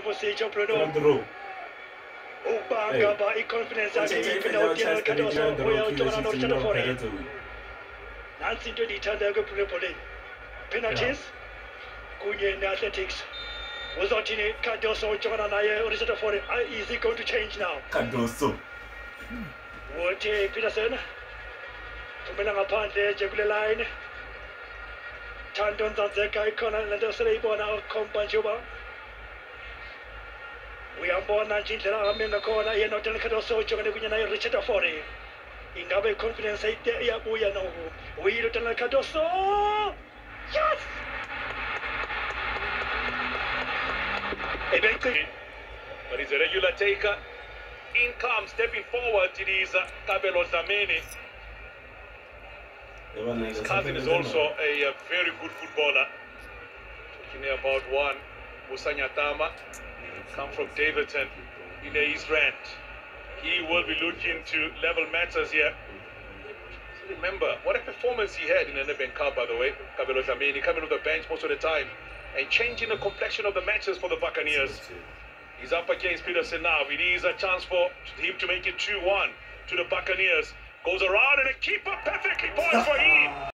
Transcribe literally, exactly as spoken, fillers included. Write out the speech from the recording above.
positsho Bruno. Ubanga ba i-confidence yakhe iphinda udinga cardoso uyawuthola noRicardo Fore. Nansi into endiyithandayo kweBruno ebholeni. Penalties kunye ne-athletics. Uzothini cardoso ujongana naye uRicardo Fore. Is he going to change now? Cardoso. Uthi Peterson thumela ngaphandle nje kule line. Thando Nzanzeka ikhona lento seleyibona ukhompa njengoba uyambona nje indlela ahamba ngakhona yena uDaniel Cardoso ujongene kunye naye Richard Fore. Ingabe confidence iyabuya no uyilo uDaniel Cardoso. Yes! But he's a regular taker. In comes, stepping forward, it is uh, Kabelo Dlamini. His cousin is also a, a very good footballer. Talking about one, Musanyatama, come from Davidson in the East Rand. He will be looking to level matters here. Remember, what a performance he had in the Nedbank Cup, by the way. Kabelo Dlamini coming on the bench most of the time and changing the complexion of the matches for the Buccaneers. He's up against Peterson now. It is a chance for him to make it two one to the Buccaneers. Goes around and a keeper perfectly poised for him.